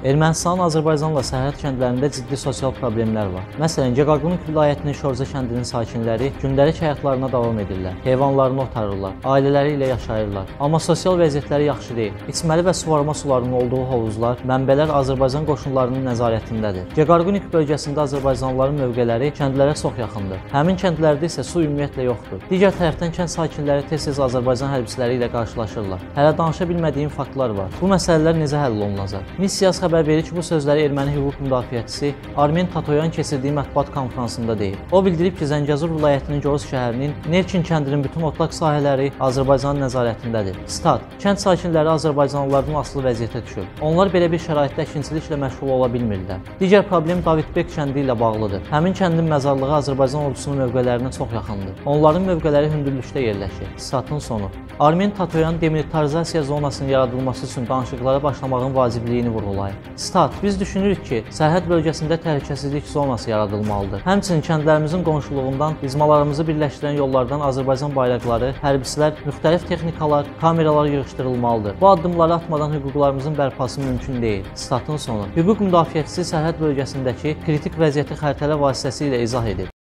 Ermənistanın Azərbaycanla sərhəd kəndlərində ciddi sosial problemlər var. Məsələn, Cəqaqonik vilayətinin Şorza kəndinin sakinləri gündəlik həyatlarına davam edirlər, heyvanlarını otarırlar, ailələri ilə yaşayırlar. Amma sosial vəziyyətləri yaxşı deyil. İçməli və suvarma sularının olduğu hovuzlar, mənbələr Azərbaycan qoşunlarının nəzarətindədir. Cəqaqonik bölgəsində azərbaycanlıların mövqeləri kəndlərə çox yaxındır. Həmin kəndlərdə isə su ümumiyyətlə yoxdur. Digər tərəfdən kənd sakinləri tez-tez Azərbaycan hərbçiləri ilə qarşılaşırlar. Hələ danışa bilmədiyim faktlar var. Bu məsələlər necə həll olunacaq? Missiyası xəbər verir ki, bu sözləri erməni hüquq müdafiəçisi Armen Tatoyan keçirdiyi mətbuat konfransında deyib. O bildirib ki, Zəngəzur vilayətinin Goruz şəhərinin Nerkin kəndinin bütün otlaq sahələri Azərbaycanın nəzarətindədir. Stat: Kənd sakinləri azərbaycanlılardan asılı vəziyyətə düşüb. Onlar belə bir şəraitdə əkinçiliklə məşğul ola bilmirlər. Digər problem Davidbek kəndi ilə bağlıdır. Həmin kəndin məzarlığı Azərbaycan ordusunun mövqelərinə çox yaxındır. Onların mövqeləri hündürlükdə yerləşir. Statın sonu. Armen Tatoyan demilitarizasiya zonasının yaradılması üçün danışıqlara başlamağın vacibliyini vurğulayır. Stat: Biz düşünürük ki, sərhəd bölgəsində təhlükəsizlik zonası yaradılmalıdır. Həmçinin kəndlərimizin qonşuluğundan izmalarımızı birləşdirən yollardan Azərbaycan bayraqları, hərbçilər, müxtəlif texnikalar, kameralar yığışdırılmalıdır. Bu addımları atmadan hüquqlarımızın bərpası mümkün deyil. Statın sonu. Hüquq müdafiəçisi sərhəd bölgəsindəki kritik vəziyyəti xəritələr vasitəsilə izah edib.